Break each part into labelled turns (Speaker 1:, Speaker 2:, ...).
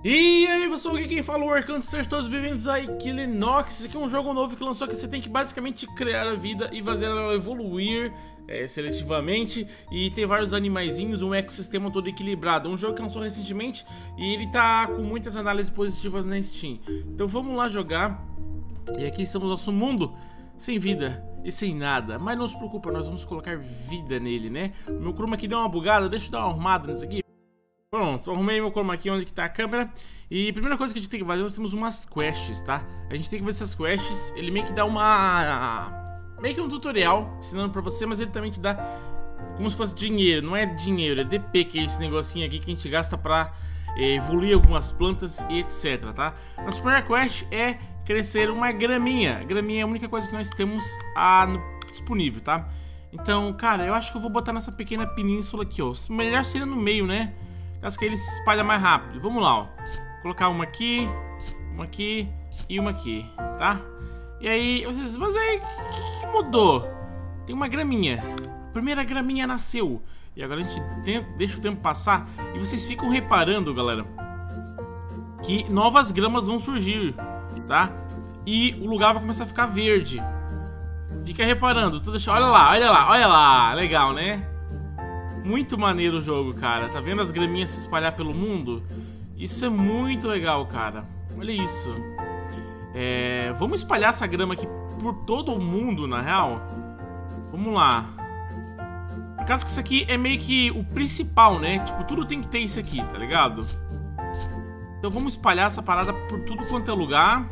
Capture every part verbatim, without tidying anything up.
Speaker 1: E aí pessoal, aqui quem fala é o Arcanto, sejam todos bem-vindos a Equilinox. Esse aqui é um jogo novo que lançou que você tem que basicamente criar a vida e fazer ela evoluir é, seletivamente. E tem vários animaizinhos, um ecossistema todo equilibrado. É um jogo que lançou recentemente e ele tá com muitas análises positivas na Steam. Então vamos lá jogar. E aqui estamos no nosso mundo sem vida e sem nada. Mas não se preocupa, nós vamos colocar vida nele, né? O meu chroma aqui deu uma bugada, deixa eu dar uma arrumada nisso aqui. Pronto, arrumei meu chroma aqui onde que tá a câmera. E a primeira coisa que a gente tem que fazer, nós temos umas quests, tá? A gente tem que ver essas quests, ele meio que dá uma... meio que um tutorial ensinando pra você, mas ele também te dá como se fosse dinheiro. Não é dinheiro, é D P, que é esse negocinho aqui que a gente gasta pra é, evoluir algumas plantas e etc, tá? Nossa primeira quest é crescer uma graminha. Graminha é a única coisa que nós temos a, no, disponível, tá? Então, cara, eu acho que eu vou botar nessa pequena península aqui, ó. Melhor seria no meio, né? Caso que ele se espalha mais rápido. Vamos lá, ó. Vou colocar uma aqui, uma aqui e uma aqui, tá? E aí, vocês, mas aí, o que, que mudou? Tem uma graminha. A primeira graminha nasceu. E agora a gente tem, deixa o tempo passar. E vocês ficam reparando, galera, que novas gramas vão surgir, tá? E o lugar vai começar a ficar verde. Fica reparando. Tô deixando, olha lá, olha lá, olha lá. Legal, né? Muito maneiro o jogo, cara. Tá vendo as graminhas se espalhar pelo mundo? Isso é muito legal, cara. Olha isso. É... Vamos espalhar essa grama aqui por todo o mundo, na real. Vamos lá. Por causa que isso aqui é meio que o principal, né? Tipo, tudo tem que ter isso aqui, tá ligado? Então vamos espalhar essa parada por tudo quanto é lugar.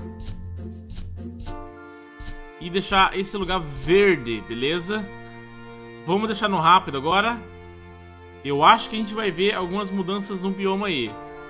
Speaker 1: E deixar esse lugar verde, beleza? Vamos deixar no rápido agora. Eu acho que a gente vai ver algumas mudanças no bioma aí.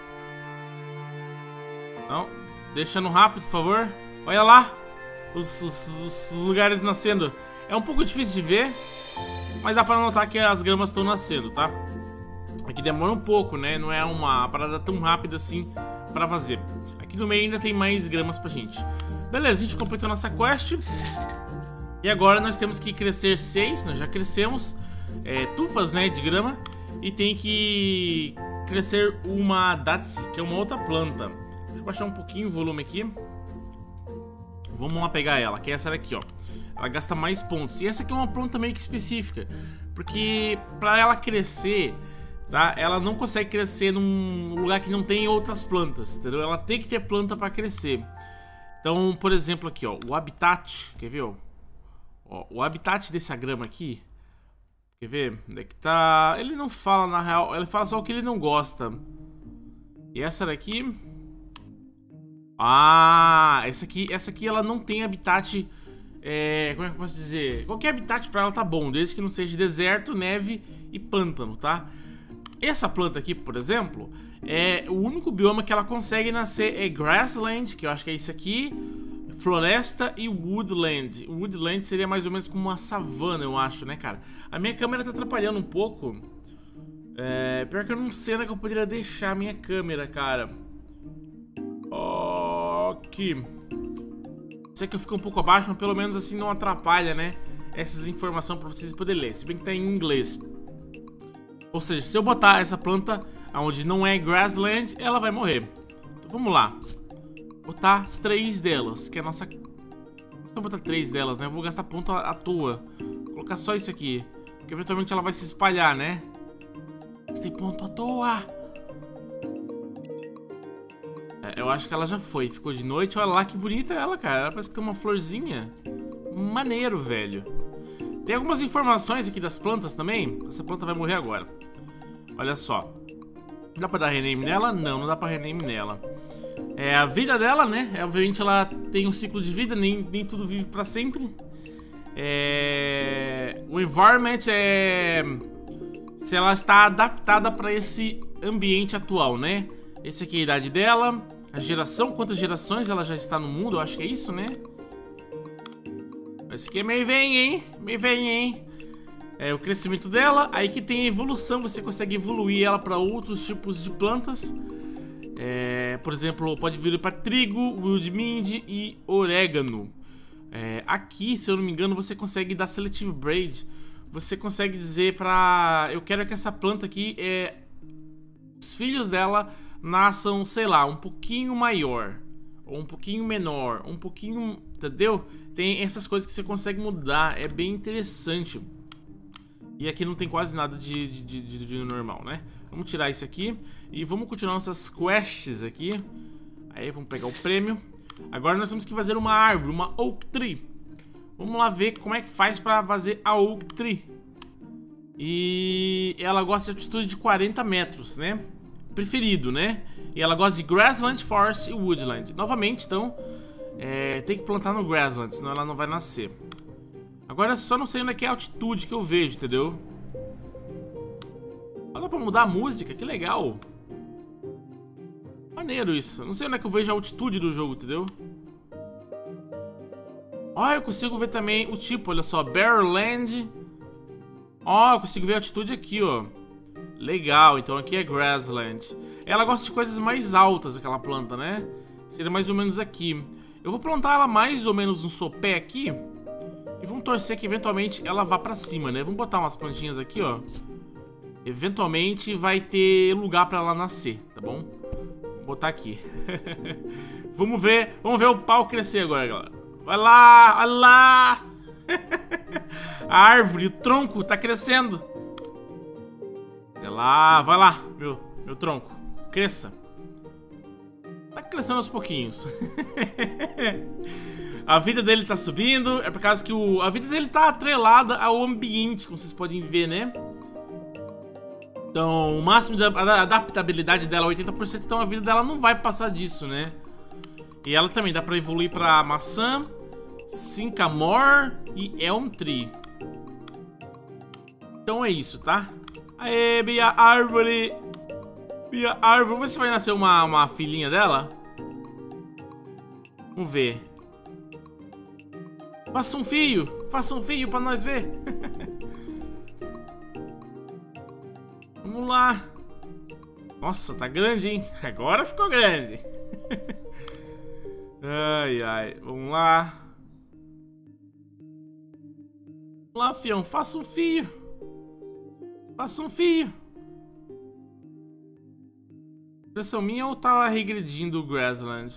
Speaker 1: Não, deixa no rápido, por favor. Olha lá os, os, os lugares nascendo. É um pouco difícil de ver, mas dá pra notar que as gramas estão nascendo, tá? Aqui demora um pouco, né? Não é uma parada tão rápida assim pra fazer. Aqui no meio ainda tem mais gramas pra gente. Beleza, a gente completou nossa quest. E agora nós temos que crescer seis. Nós já crescemos é, tufas, né, de grama. E tem que crescer uma Datse, que é uma outra planta. Deixa eu baixar um pouquinho o volume aqui. Vamos lá pegar ela, que é essa daqui, ó. Ela gasta mais pontos. E essa aqui é uma planta meio que específica, porque pra ela crescer, tá? Ela não consegue crescer num lugar que não tem outras plantas, entendeu? Ela tem que ter planta pra crescer. Então, por exemplo, aqui, ó, o habitat, quer ver, ó? Ó, o habitat dessa grama aqui, quer ver? Onde é que tá? Ele não fala na real, ele fala só o que ele não gosta. E essa daqui... Ah, essa aqui, essa aqui ela não tem habitat... É, como é que eu posso dizer? Qualquer habitat pra ela tá bom, desde que não seja deserto, neve e pântano, tá? Essa planta aqui, por exemplo, é o único bioma que ela consegue nascer é grassland, que eu acho que é isso aqui, floresta e woodland. O woodland seria mais ou menos como uma savana, eu acho, né, cara? A minha câmera tá atrapalhando um pouco. É, pior que eu não sei onde é que eu poderia deixar a minha câmera, cara. Aqui. Sei que eu fico um pouco abaixo, mas pelo menos assim não atrapalha, né? Essas informações pra vocês poderem ler. Se bem que tá em inglês. Ou seja, se eu botar essa planta onde não é grassland, ela vai morrer. Então vamos lá. Botar três delas, que é a nossa... Vou botar três delas, né? Eu vou gastar ponto à, à toa. Vou colocar só isso aqui, porque eventualmente ela vai se espalhar, né? Gastei ponto à toa. É, eu acho que ela já foi. Ficou de noite. Olha lá que bonita ela, cara. Ela parece que tem uma florzinha. Maneiro, velho. Tem algumas informações aqui das plantas também. Essa planta vai morrer agora. Olha só. Dá pra dar rename nela? Não, não dá pra rename nela. É a vida dela, né? Obviamente ela tem um ciclo de vida, nem, nem tudo vive pra sempre. É... O environment é... se ela está adaptada pra esse ambiente atual, né? Esse aqui é a idade dela. A geração, quantas gerações ela já está no mundo, eu acho que é isso, né? Esse aqui é meio vem, hein? Meio vem, hein? É o crescimento dela. Aí que tem a evolução, você consegue evoluir ela pra outros tipos de plantas. É, por exemplo, pode vir para trigo, wildmind e orégano. É, aqui, se eu não me engano, você consegue dar selective braid. Você consegue dizer pra... Eu quero que essa planta aqui, é, os filhos dela nasçam, sei lá, um pouquinho maior. Ou um pouquinho menor, um pouquinho, entendeu? Tem essas coisas que você consegue mudar, é bem interessante. E aqui não tem quase nada de, de, de, de normal, né? Vamos tirar isso aqui e vamos continuar nossas quests aqui. Aí vamos pegar o prêmio. Agora nós temos que fazer uma árvore, uma Oak Tree. Vamos lá ver como é que faz pra fazer a Oak Tree. E ela gosta de altitude de quarenta metros, né? Preferido, né? E ela gosta de Grassland, Forest e Woodland. Novamente, então, é, tem que plantar no Grassland, senão ela não vai nascer. Agora só não sei onde é que é a altitude que eu vejo, entendeu? Ah, dá pra mudar a música, que legal. Maneiro isso. Não sei onde é que eu vejo a altitude do jogo, entendeu? Ó, eu consigo ver também o tipo, olha só, Barrowland. Ó, eu consigo ver a altitude aqui, ó. Legal, então aqui é Grassland. Ela gosta de coisas mais altas, aquela planta, né? Seria mais ou menos aqui. Eu vou plantar ela mais ou menos no sopé aqui. E vamos torcer que eventualmente ela vá pra cima, né? Vamos botar umas plantinhas aqui, ó. Eventualmente vai ter lugar pra ela nascer, tá bom? Vou botar aqui. Vamos ver, vamos ver o pau crescer agora, galera. Vai lá, vai lá. A árvore, o tronco tá crescendo. Vai lá, vai lá, meu, meu tronco. Cresça. Tá crescendo aos pouquinhos. A vida dele tá subindo. É por causa que o, a vida dele tá atrelada ao ambiente, como vocês podem ver, né? Então, o máximo da adaptabilidade dela é oitenta por cento. Então a vida dela não vai passar disso, né? E ela também dá pra evoluir pra maçã, Sycamore e Elm Tree. Então é isso, tá? Aê, minha árvore. Minha árvore. Vamos ver se vai nascer uma, uma filhinha dela. Vamos ver. Faça um fio. Faça um fio pra nós ver. Vamos lá. Nossa, tá grande, hein? Agora ficou grande. Ai, ai. Vamos lá. Vamos lá, fião. Faça um fio. Faça um fio. Impressão minha ou tava regredindo o Grassland?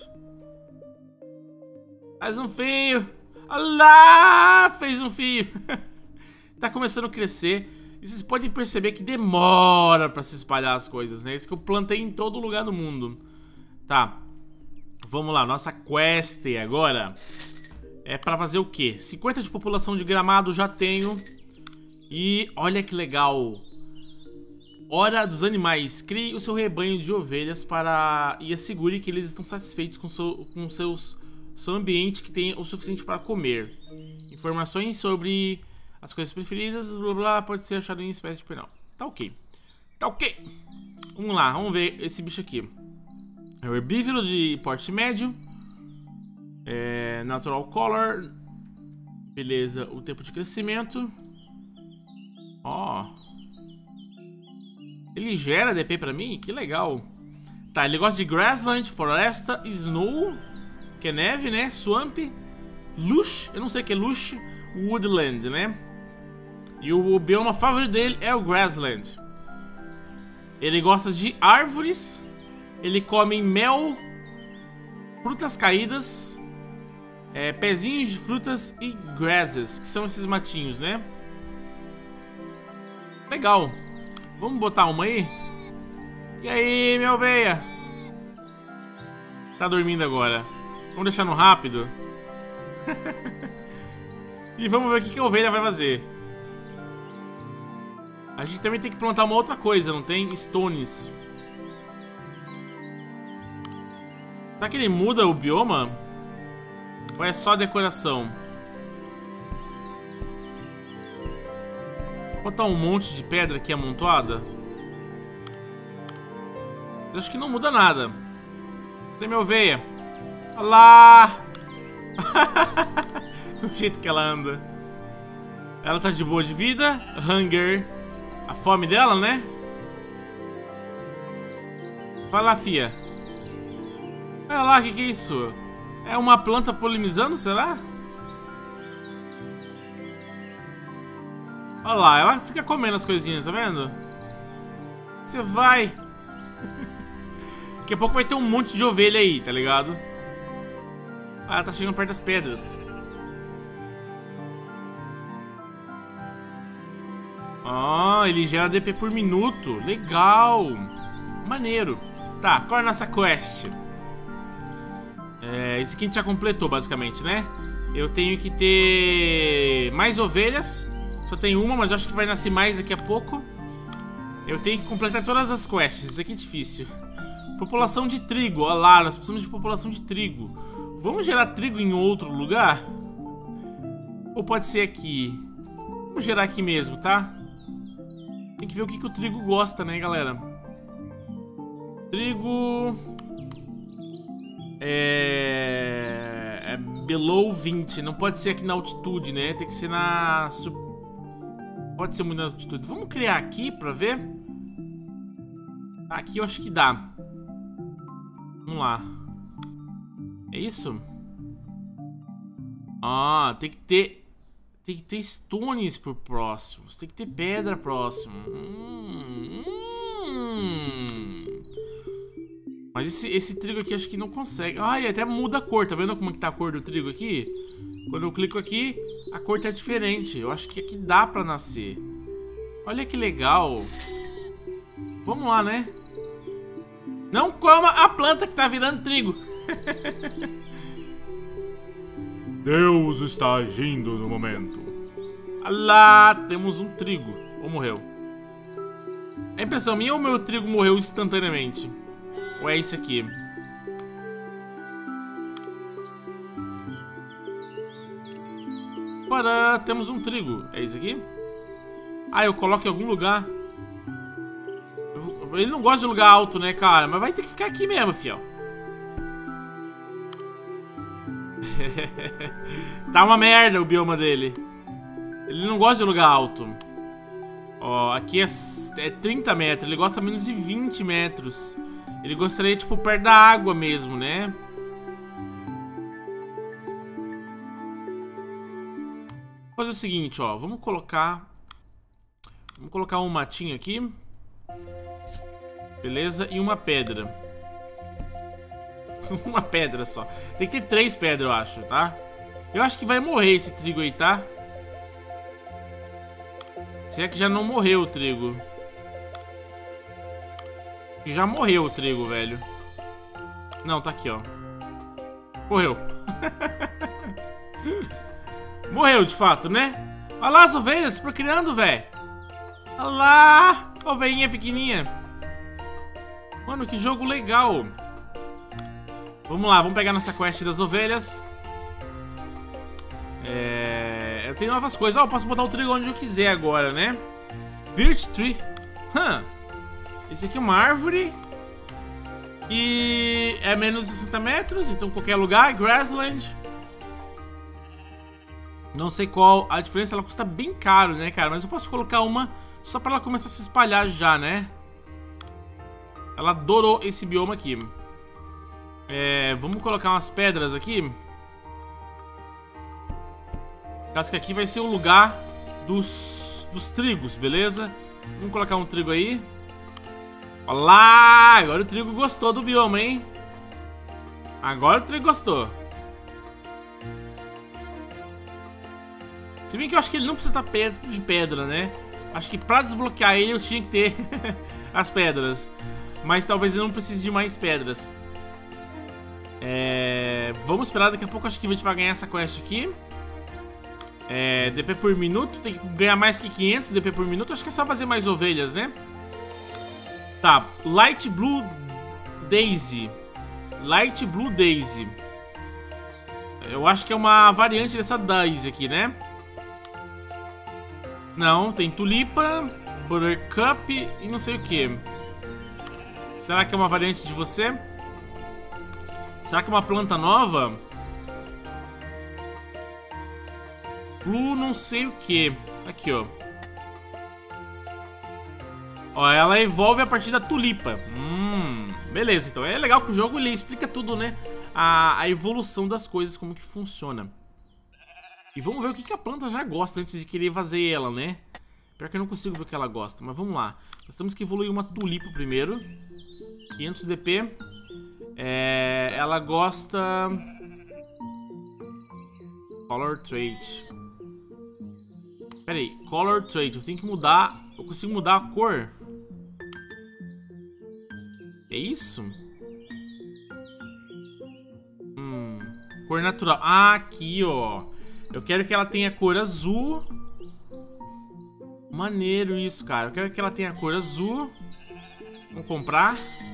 Speaker 1: Faz um fio. Olha lá! Fez um fio. Tá começando a crescer. E vocês podem perceber que demora pra se espalhar as coisas, né? Isso que eu plantei em todo lugar do mundo. Tá. Vamos lá. Nossa quest agora é pra fazer o quê? cinquenta de população de Gramado já tenho. E olha que legal. Hora dos animais. Crie o seu rebanho de ovelhas para e assegure que eles estão satisfeitos com seu, com seus, seu ambiente, que tem o suficiente para comer. Informações sobre as coisas preferidas, blá blá, pode ser achado em espécie de penal. Tá ok. Tá ok. Vamos lá, vamos ver esse bicho aqui. É o herbívoro de porte médio. É, natural color. Beleza, o tempo de crescimento. Ó. Ele gera D P pra mim? Que legal. Tá, ele gosta de Grassland, Floresta, Snow, que é neve, né? Swamp, Lush, eu não sei o que é Lush, Woodland, né? E o bioma favorito dele é o Grassland. Ele gosta de árvores. Ele come mel, frutas caídas, é, pezinhos de frutas e grasses, que são esses matinhos, né? Legal. Vamos botar uma aí? E aí, minha ovelha? Tá dormindo agora. Vamos deixar no rápido. E vamos ver o que, que a ovelha vai fazer. A gente também tem que plantar uma outra coisa, não tem? Stones. Será que ele muda o bioma? Ou é só decoração? Vou botar um monte de pedra aqui amontoada. Eu acho que não muda nada. Cadê minha ovelha? Olha lá! O jeito que ela anda. Ela tá de boa de vida. Hunger. A fome dela, né? Vai lá, fia. Olha lá, o que, que é isso? É uma planta polinizando, será? Olha lá, ela fica comendo as coisinhas, tá vendo? Você vai. Daqui a pouco vai ter um monte de ovelha aí, tá ligado? Ah, tá chegando perto das pedras. Ah, ele gera D P por minuto. Legal. Maneiro. Tá, qual é a nossa quest? É, esse aqui a gente já completou, basicamente, né? Eu tenho que ter mais ovelhas. Só tem uma, mas eu acho que vai nascer mais daqui a pouco. Eu tenho que completar todas as quests. Isso aqui é difícil. População de trigo. Olha lá, nós precisamos de população de trigo. Vamos gerar trigo em outro lugar? Ou pode ser aqui? Vamos gerar aqui mesmo, tá? Tem que ver o que, que o trigo gosta, né, galera? Trigo... É... é below vinte. Não pode ser aqui na altitude, né? Tem que ser na... Pode ser muito na altitude. Vamos criar aqui pra ver. Aqui eu acho que dá. Vamos lá. É isso? Ah, tem que ter... Tem que ter stones por próximo. Tem que ter pedra próximo. Hum, hum. Mas esse, esse trigo aqui acho que não consegue. Ah, ele até muda a cor. Tá vendo como que tá a cor do trigo aqui? Quando eu clico aqui, a cor tá diferente. Eu acho que aqui dá pra nascer. Olha que legal. Vamos lá, né? Não coma a planta que tá virando trigo. Deus está agindo no momento. Lá temos um trigo. Ou morreu? É impressão minha ou meu trigo morreu instantaneamente? Ou é esse aqui? Para, temos um trigo. É esse aqui? Ah, eu coloco em algum lugar. Ele não gosta de lugar alto, né, cara? Mas vai ter que ficar aqui mesmo, fiel. Tá uma merda o bioma dele. Ele não gosta de lugar alto. Ó, aqui é, é trinta metros. Ele gosta menos de vinte metros. Ele gostaria, tipo, perto da água mesmo, né? Vou fazer o seguinte, ó. Vamos colocar... Vamos colocar um matinho aqui. Beleza? E uma pedra. Uma pedra só. Tem que ter três pedras, eu acho, tá? Eu acho que vai morrer esse trigo aí, tá? Se é que já não morreu o trigo. Já morreu o trigo, velho. Não, tá aqui, ó. Morreu. Morreu, de fato, né? Olha lá as ovelhas procriando, velho. Olha lá. Ovelhinha pequenininha. Mano, que jogo legal. Vamos lá, vamos pegar nossa quest das ovelhas. É... Eu tenho novas coisas. Ó, eu posso botar o trigo onde eu quiser agora, né? Birch Tree. Hum. Esse aqui é uma árvore. E é menos de sessenta metros, então qualquer lugar. Grassland. Não sei qual a diferença, ela custa bem caro, né, cara? Mas eu posso colocar uma só pra ela começar a se espalhar já, né? Ela adorou esse bioma aqui. É, vamos colocar umas pedras aqui. Acho que aqui vai ser o lugar dos, dos trigos, beleza? Vamos colocar um trigo aí. Olha lá! Agora o trigo gostou do bioma, hein? Agora o trigo gostou. Se bem que eu acho que ele não precisa estar perto de pedra, né? Acho que pra desbloquear ele eu tinha que ter as pedras. Mas talvez eu não precise de mais pedras. É... Vamos esperar, daqui a pouco acho que a gente vai ganhar essa quest aqui. É... D P por minuto, tem que ganhar mais que quinhentos D P por minuto. Acho que é só fazer mais ovelhas, né? Tá, Light Blue Daisy. Light Blue Daisy. Eu acho que é uma variante dessa Daisy aqui, né? Não, tem tulipa, buttercup e não sei o que. Será que é uma variante de você? Será que é uma planta nova? Blue não sei o que. Aqui, ó. Ó, ela evolve a partir da tulipa. Hum, beleza, então é legal que o jogo ele explica tudo, né? A, a evolução das coisas, como que funciona. E vamos ver o que, que a planta já gosta antes de querer fazer ela, né? Pior que eu não consigo ver o que ela gosta, mas vamos lá. Nós temos que evoluir uma tulipa primeiro. quinhentos D P. É, ela gosta... Color trait. Pera aí, color trait. Eu tenho que mudar... Eu consigo mudar a cor? É isso? Hum, cor natural. Ah, aqui, ó. Eu quero que ela tenha cor azul. Maneiro isso, cara. Eu quero que ela tenha cor azul. Vamos comprar.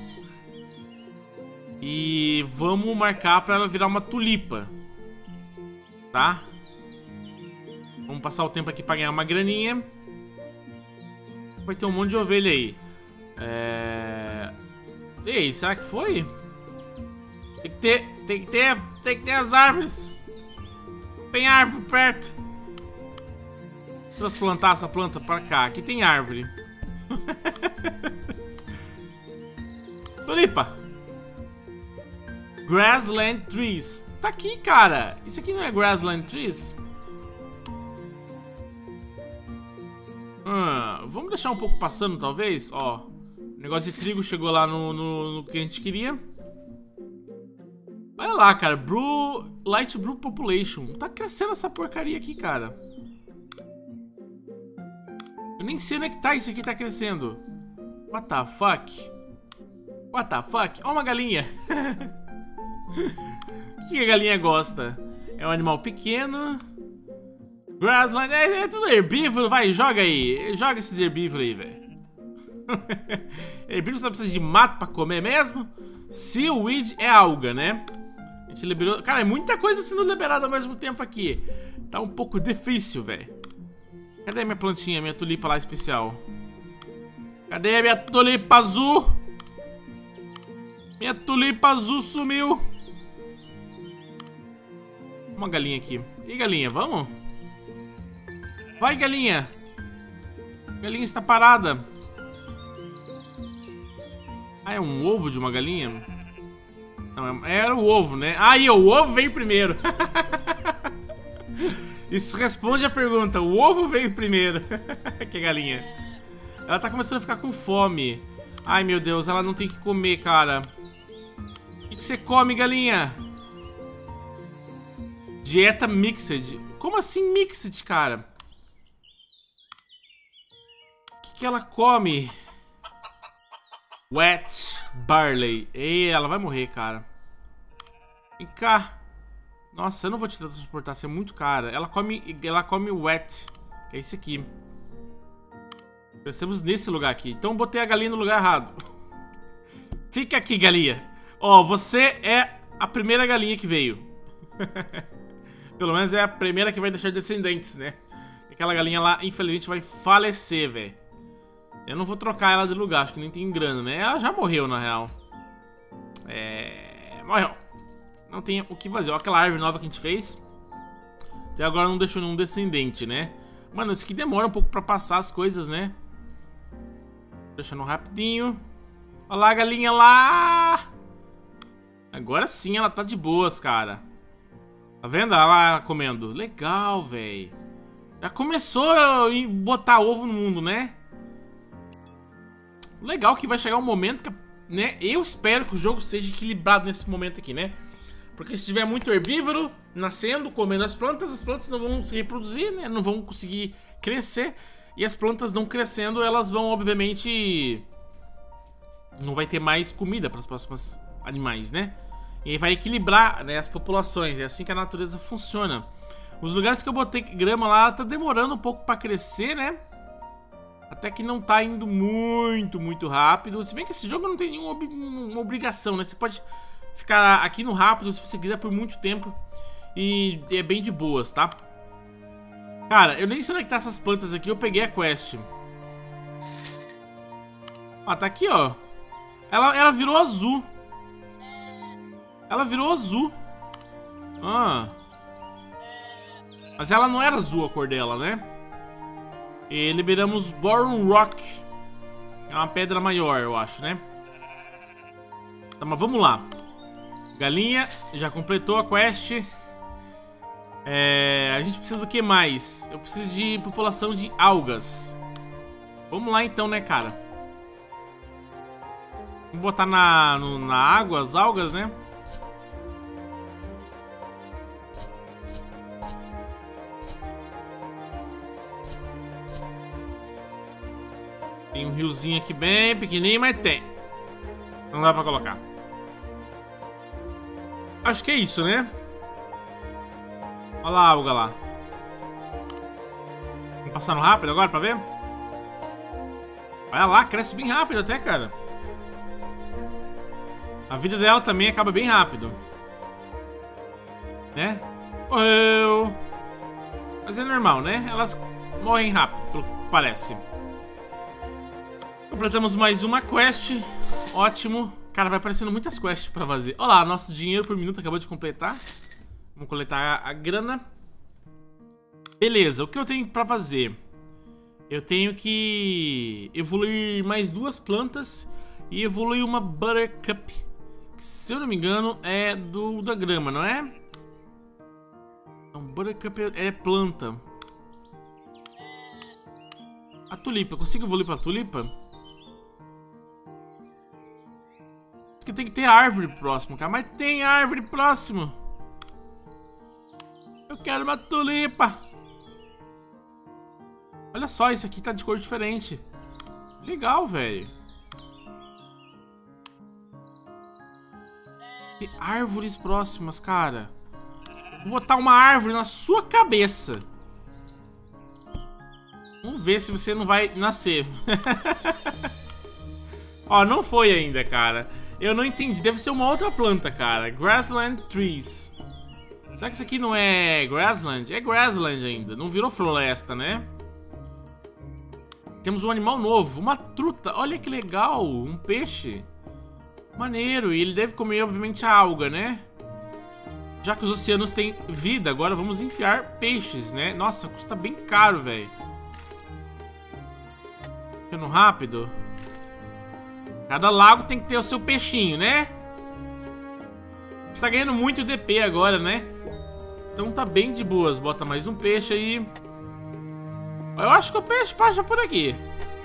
Speaker 1: E vamos marcar pra ela virar uma tulipa. Tá? Vamos passar o tempo aqui pra ganhar uma graninha. Vai ter um monte de ovelha aí. É... Ei, será que foi? Tem que ter, tem que ter, tem que ter as árvores. Tem árvore perto. Deixa eu plantar essa planta pra cá. Aqui tem árvore. Tulipa. Grassland Trees. Tá aqui, cara. Isso aqui não é Grassland Trees? Hum, vamos deixar um pouco passando, talvez. Ó, o negócio de trigo chegou lá no, no, no que a gente queria. Olha lá, cara. Brew, Light Brew Population. Tá crescendo essa porcaria aqui, cara. Eu nem sei onde é que tá. Isso aqui tá crescendo. What the fuck? What the fuck? Ó, uma galinha. O que a galinha gosta? É um animal pequeno. Grassland, é, é tudo herbívoro. Vai, joga aí. Joga esses herbívoros aí, velho. Herbívoro só precisa de mato pra comer mesmo. Seaweed é alga, né? A gente liberou... Cara, é muita coisa sendo liberada ao mesmo tempo aqui. Tá um pouco difícil, velho. Cadê a minha plantinha, minha tulipa lá especial? Cadê a minha tulipa azul? Minha tulipa azul sumiu. Uma galinha aqui. E galinha, vamos? Vai, galinha. Galinha está parada. Ah, é um ovo de uma galinha? Não, era o ovo, né? Ah, e o ovo veio primeiro. Isso responde a pergunta. O ovo veio primeiro. Que galinha. Ela tá começando a ficar com fome. Ai, meu Deus, ela não tem que comer, cara. O que, que você come, galinha? Dieta mixed. Como assim mixed, cara? O que, que ela come? Wet barley. Ei, ela vai morrer, cara. Vem cá. Nossa, eu não vou te transportar, você é muito cara. Ela come, ela come wet, que é esse aqui. Crescemos nesse lugar aqui. Então eu botei a galinha no lugar errado. Fica aqui, galinha. Ó, você é a primeira galinha que veio. Pelo menos é a primeira que vai deixar descendentes, né? Aquela galinha lá, infelizmente, vai falecer, velho. Eu não vou trocar ela de lugar, acho que nem tem grana, né? Ela já morreu, na real. É... Morreu. Não tem o que fazer. Olha aquela árvore nova que a gente fez. Até agora não deixou nenhum descendente, né? Mano, isso aqui demora um pouco pra passar as coisas, né? Deixando rapidinho. Olha lá a galinha lá. Agora sim ela tá de boas, cara. Tá vendo? Ela lá comendo. Legal, velho. Já começou a botar ovo no mundo, né? Legal que vai chegar um momento que, né? Eu espero que o jogo seja equilibrado nesse momento aqui, né? Porque se tiver muito herbívoro nascendo, comendo as plantas, as plantas não vão se reproduzir, né? Não vão conseguir crescer. E as plantas não crescendo, elas vão, obviamente... Não vai ter mais comida para os próximos animais, né? E aí vai equilibrar, né, as populações. É assim que a natureza funciona. Os lugares que eu botei grama lá, tá demorando um pouco para crescer, né? Até que não tá indo muito, muito rápido. Se bem que esse jogo não tem nenhuma ob uma obrigação, né? Você pode ficar aqui no rápido se você quiser por muito tempo. E é bem de boas, tá? Cara, eu nem sei onde é que tá essas plantas aqui. Eu peguei a quest. Ah, tá aqui, ó. Ela, ela virou azul. Ela virou azul. Ah. Mas ela não era azul a cor dela, né? E liberamos Boron Rock. É uma pedra maior, eu acho, né? Tá, mas vamos lá. Galinha, já completou a quest. É, a gente precisa do que mais? Eu preciso de população de algas. Vamos lá então, né, cara? Vou botar na, no, na água as algas, né? Tem um riozinho aqui bem pequenininho, mas tem. Não dá pra colocar. Acho que é isso, né? Olha lá a alga lá. Vamos passar no rápido agora pra ver? Olha lá, cresce bem rápido até, cara. A vida dela também acaba bem rápido. Né? Morreu. Mas é normal, né? Elas morrem rápido, pelo que parece. Completamos mais uma quest. Ótimo. Cara, vai aparecendo muitas quests pra fazer. Olha lá, nosso dinheiro por minuto acabou de completar. Vamos coletar a grana. Beleza, o que eu tenho pra fazer? Eu tenho que evoluir mais duas plantas e evoluir uma Buttercup, que, se eu não me engano, é do da grama, não é? Então, Buttercup é, é planta. A tulipa, consigo evoluir pra tulipa? Diz que tem que ter árvore próximo, cara, mas tem árvore próximo. Eu quero uma tulipa. Olha só, isso aqui tá de cor diferente. Legal, velho. Tem árvores próximas, cara. Vou botar uma árvore na sua cabeça. Vamos ver se você não vai nascer. Ó, não foi ainda, cara. Eu não entendi. Deve ser uma outra planta, cara. Grassland Trees. Será que isso aqui não é Grassland? É Grassland ainda. Não virou floresta, né? Temos um animal novo, uma truta. Olha que legal, um peixe. Maneiro, e ele deve comer, obviamente, a alga, né? Já que os oceanos têm vida, agora vamos enfiar peixes, né? Nossa, custa bem caro, velho. Ficando rápido. Cada lago tem que ter o seu peixinho, né? Você tá ganhando muito D P agora, né? Então tá bem de boas. Bota mais um peixe aí. Eu acho que o peixe passa por aqui.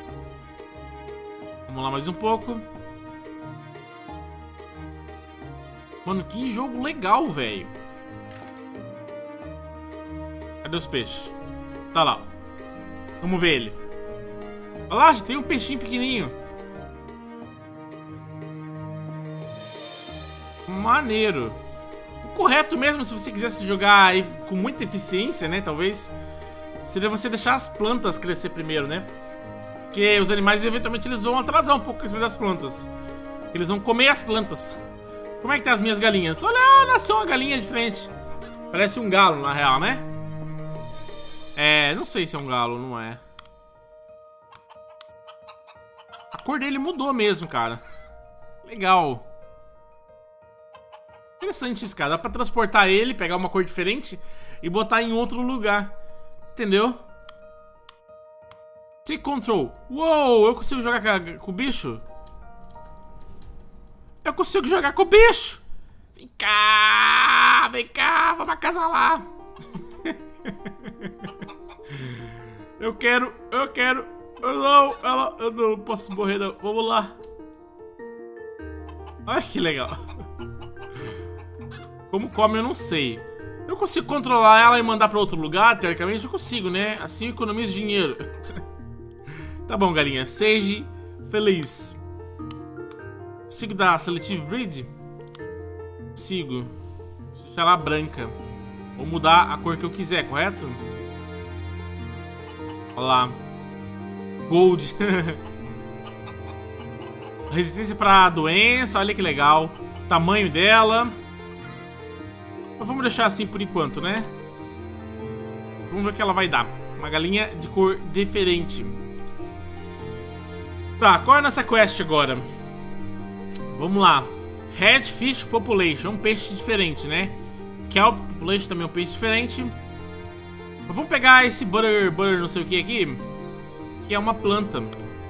Speaker 1: Vamos lá mais um pouco. Mano, que jogo legal, velho. Cadê os peixes? Tá lá. Vamos ver ele. Olha lá, já tem um peixinho pequenininho. Maneiro. O correto mesmo, se você quisesse jogar aí com muita eficiência, né, talvez, seria você deixar as plantas crescer primeiro, né? Porque os animais, eventualmente, eles vão atrasar um pouco o crescimento das plantas. Eles vão comer as plantas. Como é que tá as minhas galinhas? Olha, nasceu uma galinha diferente. Parece um galo, na real, né? É, não sei se é um galo, não é. A cor dele mudou mesmo, cara. Legal. Interessante isso, cara. Dá pra transportar ele, pegar uma cor diferente e botar em outro lugar. Entendeu? Take control. Uou, eu consigo jogar com, com o bicho? Eu consigo jogar com o bicho! Vem cá! Vem cá! Vamos acasalar! Eu quero, eu quero. Eu não, ela, eu não posso morrer, não. Vamos lá. Olha que legal. Como come, eu não sei. Eu consigo controlar ela e mandar pra outro lugar, teoricamente eu consigo, né? Assim eu economizo dinheiro. Tá bom, galinha. Seja feliz. Consigo dar Selective Breed? Consigo. Deixar ela branca. Vou mudar a cor que eu quiser, correto? Olha lá. Gold. Resistência pra doença, olha que legal. Tamanho dela. Mas vamos deixar assim por enquanto, né? Vamos ver o que ela vai dar. Uma galinha de cor diferente. Tá, qual é a nossa quest agora? Vamos lá. Redfish Population, um peixe diferente, né? Kelp Population também é um peixe diferente. Mas vamos pegar esse Butter, butter não sei o que aqui, que é uma planta.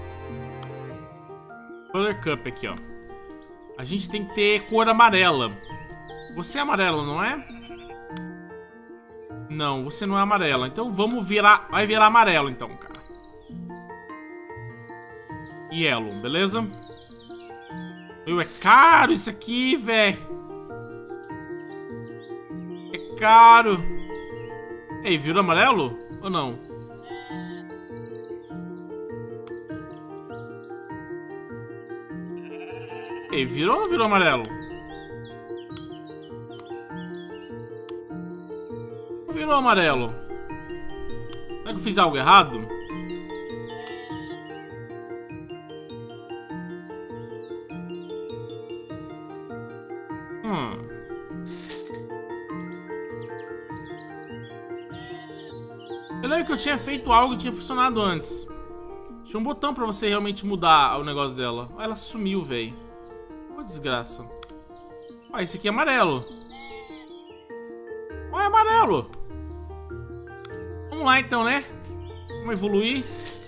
Speaker 1: Buttercup aqui, ó. A gente tem que ter cor amarela. Você é amarela, não é? Não, você não é amarela. Então vamos virar... Vai virar amarelo, então, cara. Yellow, beleza? Meu, é caro isso aqui, velho. É caro. Ei, virou amarelo? Ou não? Ei, virou ou não virou amarelo? Não virou amarelo. Será que eu fiz algo errado? Hum. Eu lembro que eu tinha feito algo que tinha funcionado antes. Tinha um botão pra você realmente mudar o negócio dela. Ela sumiu, velho. Uma desgraça. Ah, esse aqui é amarelo. Ah, é amarelo. Vamos lá então, né? Vamos evoluir.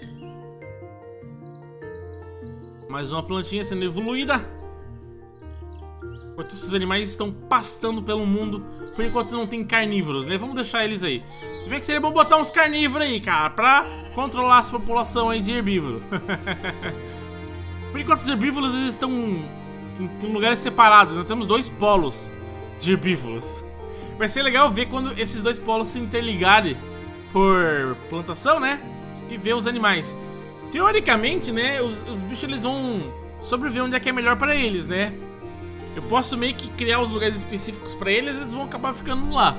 Speaker 1: Mais uma plantinha sendo evoluída. Enquanto esses animais estão pastando pelo mundo. Por enquanto não tem carnívoros, né? Vamos deixar eles aí. Se bem que seria bom botar uns carnívoros aí, cara, pra controlar essa população aí de herbívoro. Por enquanto os herbívoros eles estão em lugares separados. Nós temos dois polos de herbívoros. Vai ser legal ver quando esses dois polos se interligarem por plantação, né? E ver os animais. Teoricamente, né? Os, os bichos eles vão sobreviver onde é que é melhor pra eles, né? Eu posso meio que criar os lugares específicos pra eles, eles vão acabar ficando lá.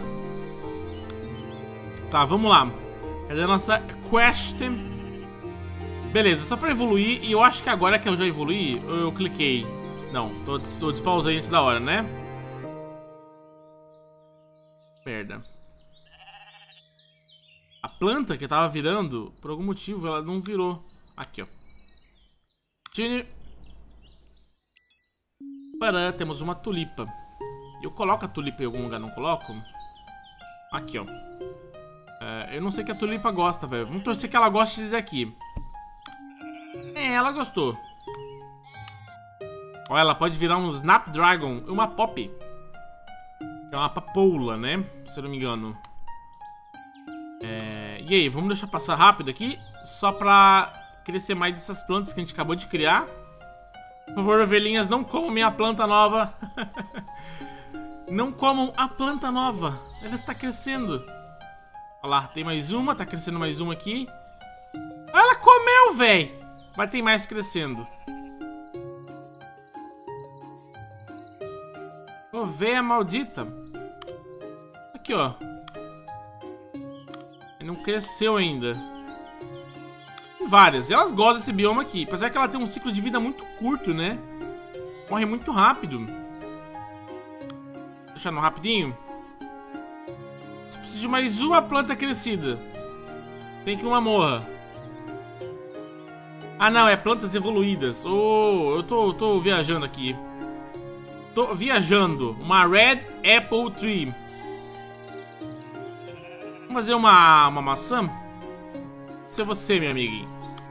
Speaker 1: Tá, vamos lá. Cadê a nossa quest? Beleza, só pra evoluir. E eu acho que agora que eu já evoluí, eu, eu cliquei. Não, tô, tô despausei antes da hora, né? Merda. A planta que eu tava virando, por algum motivo, ela não virou. Aqui, ó. Tine. Pará, temos uma tulipa. Eu coloco a tulipa em algum lugar, não coloco? Aqui, ó. É, eu não sei que a tulipa gosta, velho. Vamos torcer que ela goste daqui. É, ela gostou. Ó, ela pode virar um Snapdragon e uma Pop. É uma papoula, né? Se eu não me engano. É... E aí, vamos deixar passar rápido aqui. Só pra crescer mais dessas plantas que a gente acabou de criar. Por favor, ovelhinhas, não comam minha planta nova. Não comam a planta nova. Ela está crescendo. Olha lá, tem mais uma. Tá crescendo mais uma aqui. Ela comeu, véi. Mas tem mais crescendo. Ovelha maldita. Aqui, ó. Não cresceu ainda. Tem várias. E elas gostam desse bioma aqui. Apesar que ela tem um ciclo de vida muito curto, né? Morre muito rápido. Deixando rapidinho. Só preciso de mais uma planta crescida. Tem que uma morra. Ah, não. É plantas evoluídas. Oh, eu tô, tô viajando aqui. Tô viajando. Uma Red Apple Tree. Vamos fazer uma, uma maçã? Pode ser você, minha amiguinha.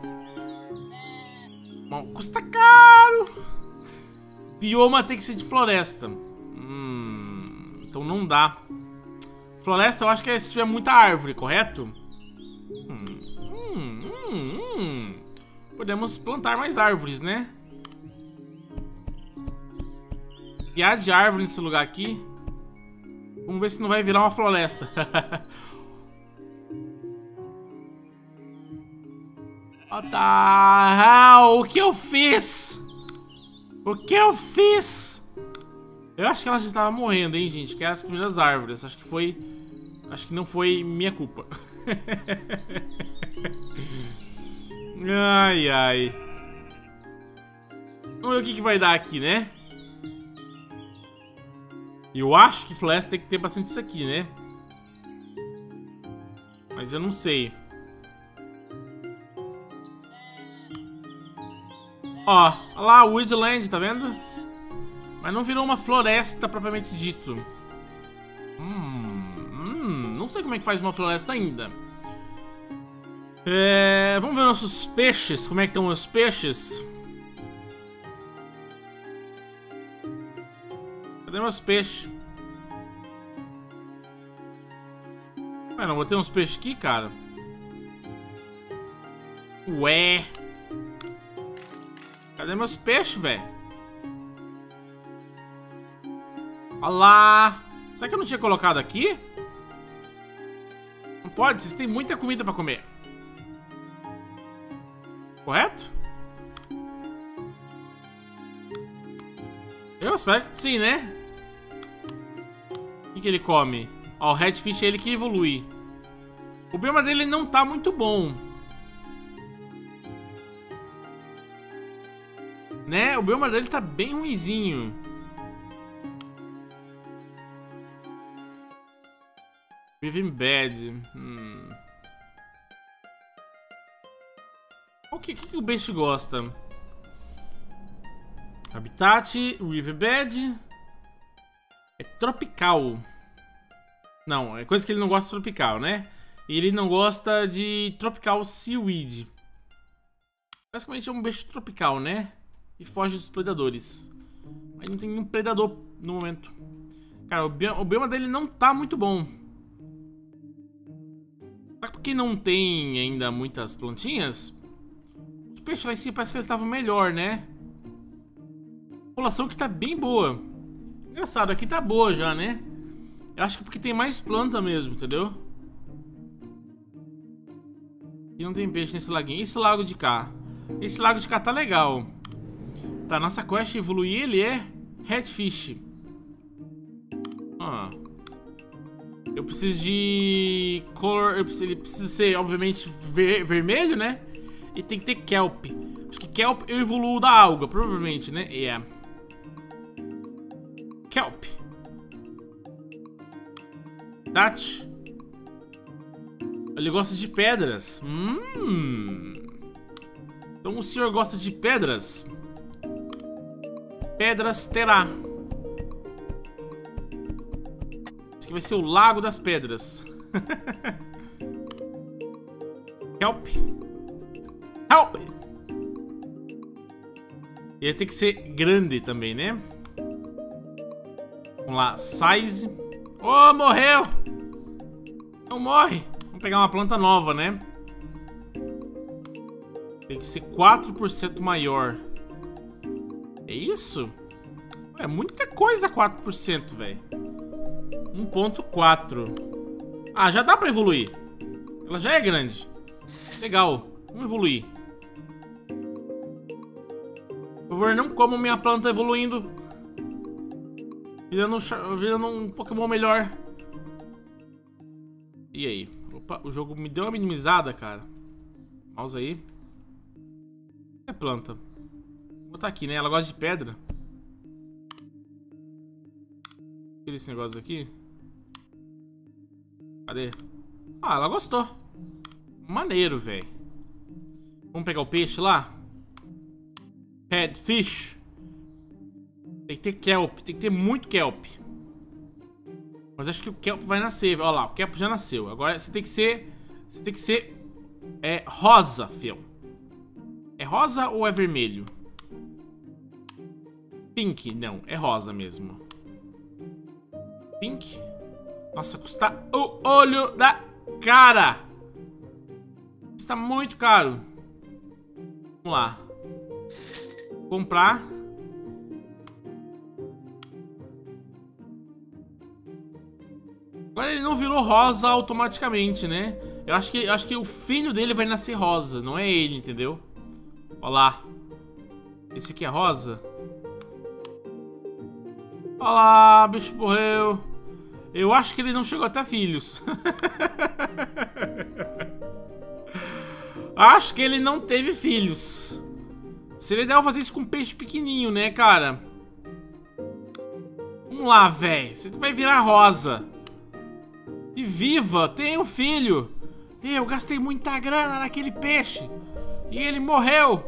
Speaker 1: Bom, custa caro. Bioma tem que ser de floresta. Hum, então não dá. Floresta eu acho que é se tiver muita árvore, correto? Hum, hum, hum, hum. Podemos plantar mais árvores, né? Guiar de árvore nesse lugar aqui. Vamos ver se não vai virar uma floresta. What the hell? O que eu fiz? O que eu fiz? Eu acho que ela já estava morrendo, hein, gente? Que eram as primeiras árvores. Acho que foi... Acho que não foi minha culpa. Ai, ai. Vamos ver o que, que vai dar aqui, né? Eu acho que floresta tem que ter bastante isso aqui, né? Mas eu não sei. Ó, olha lá, Woodland, tá vendo? Mas não virou uma floresta propriamente dito. Hum, hum, não sei como é que faz uma floresta ainda. É, vamos ver nossos peixes, como é que estão os peixes? Cadê meus peixes? Ué, não botei uns peixes aqui, cara? Ué. Cadê meus peixes, velho? Olha lá. Será que eu não tinha colocado aqui? Não pode, vocês têm muita comida pra comer. Correto? Eu espero que sim, né? O que, que ele come? Ó, o Redfish é ele que evolui. O bioma dele não tá muito bom, né? O bioma dele tá bem ruinzinho. Living Bad. Hum. O que, que, que o peixe gosta? Habitat, Riverbed. É tropical. Não, é coisa que ele não gosta de tropical, né? E ele não gosta de tropical seaweed. Basicamente é um peixe tropical, né? E foge dos predadores. Mas não tem nenhum predador no momento. Cara, o bioma, o bioma dele não tá muito bom. Sabe por que não tem ainda muitas plantinhas? Os peixes lá em cima parece que eles estavam melhor, né? A população aqui tá bem boa. Engraçado, aqui tá boa já, né? Eu acho que porque tem mais planta mesmo, entendeu? Aqui não tem peixe nesse laguinho. Esse lago de cá. Esse lago de cá tá legal. Tá, nossa quest evoluir ele é Redfish. Ah. Eu preciso de cor. Eu preciso, ele precisa ser, obviamente, ver, vermelho, né? E tem que ter kelp. Acho que kelp eu evoluo da alga, provavelmente, né? É. Yeah. Kelp. Dutch. Ele gosta de pedras. Hum. Então o senhor gosta de pedras? Pedras terá. Esse aqui vai ser o Lago das Pedras. Help. Help. Ele tem que ser grande também, né? Vamos lá, size. Oh, morreu! Não morre. Vamos pegar uma planta nova, né? Tem que ser quatro por cento maior. É isso? É muita coisa quatro por cento, velho. um ponto quatro. Ah, já dá pra evoluir. Ela já é grande. Legal. Vamos evoluir. Por favor, não comam minha planta evoluindo. Virando, virando um Pokémon melhor. E aí? Opa, o jogo me deu uma minimizada, cara. Mouse aí. É planta. Vou botar aqui, né? Ela gosta de pedra. Tira esse negócio aqui. Cadê? Ah, ela gostou. Maneiro, velho. Vamos pegar o peixe lá? Redfish. Tem que ter kelp. Tem que ter muito kelp. Mas acho que o kelp vai nascer. Olha lá, o kelp já nasceu. Agora você tem que ser... Você tem que ser... É rosa, fiel. É rosa ou é vermelho? Pink. Não, é rosa mesmo. Pink. Nossa, custa o olho da cara. Custa muito caro. Vamos lá. Comprar. Agora ele não virou rosa automaticamente, né? Eu acho que, eu acho que o filho dele vai nascer rosa, não é ele, entendeu? Olha lá. Esse aqui é rosa. Olha lá, bicho morreu. Eu acho que ele não chegou até filhos. Acho que ele não teve filhos. Seria ideal fazer isso com um peixe pequenininho, né, cara? Vamos lá, velho. Você vai virar rosa. E viva, tem um filho. Eu gastei muita grana naquele peixe. E ele morreu.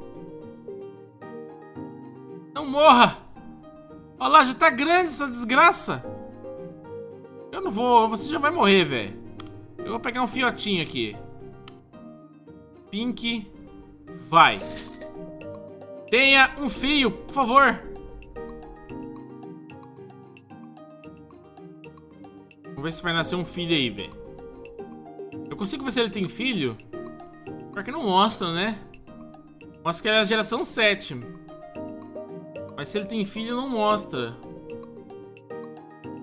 Speaker 1: Não morra. Olha lá, já tá grande essa desgraça. Eu não vou, você já vai morrer, velho. Eu vou pegar um fiotinho aqui. Pink. Vai. Tenha um fio, por favor. Vamos ver se vai nascer um filho aí, velho. Eu consigo ver se ele tem filho? Pior que não mostra, né? Mostra que ele é a geração sete. Mas se ele tem filho, não mostra.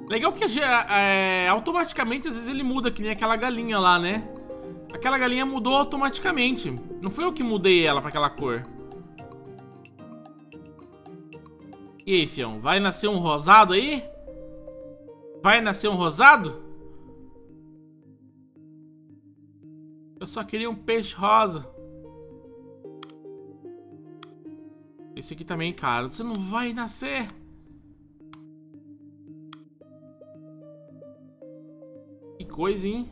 Speaker 1: Legal que é, automaticamente, às vezes ele muda, que nem aquela galinha lá, né? Aquela galinha mudou automaticamente. Não foi eu que mudei ela pra aquela cor. E aí, fião? Vai nascer um rosado aí? Vai nascer um rosado? Eu só queria um peixe rosa. Esse aqui também, cara. Você não vai nascer. Que coisa, hein?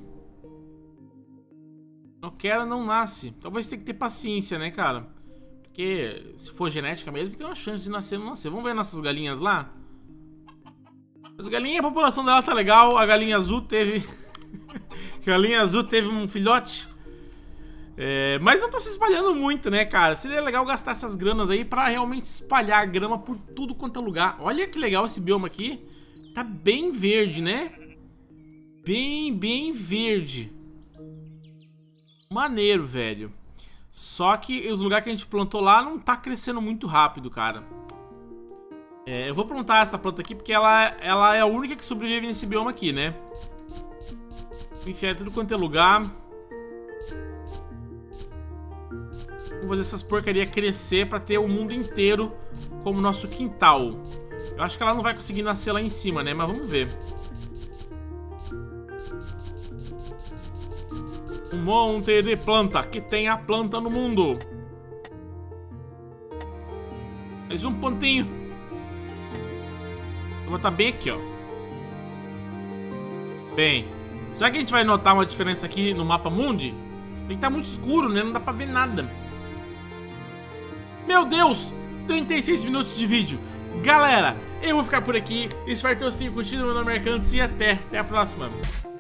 Speaker 1: Não quero, não nasce. Talvez tenha que ter paciência, né, cara? Porque se for genética mesmo, tem uma chance de nascer ou não nascer. Vamos ver nossas galinhas lá? As galinhas, a população dela tá legal. A galinha azul teve... a galinha azul teve um filhote. É... Mas não tá se espalhando muito, né, cara? Seria legal gastar essas granas aí pra realmente espalhar a grama por tudo quanto é lugar. Olha que legal esse bioma aqui. Tá bem verde, né? Bem, bem verde. Maneiro, velho. Só que os lugares que a gente plantou lá não tá crescendo muito rápido, cara. É, eu vou plantar essa planta aqui porque ela, ela é a única que sobrevive nesse bioma aqui, né? Vou enfiar tudo quanto é lugar. Vamos fazer essas porcarias crescer pra ter o mundo inteiro como nosso quintal. Eu acho que ela não vai conseguir nascer lá em cima, né? Mas vamos ver. Um monte de planta, que tem a planta no mundo. Mais um pontinho. Vou botar bem aqui, ó. Bem, será que a gente vai notar uma diferença aqui no mapa mundi? Ele tá muito escuro, né? Não dá pra ver nada. Meu Deus! trinta e seis minutos de vídeo. Galera, eu vou ficar por aqui. Espero que vocês tenham curtido. Meu nome é Arcantos e até, até a próxima.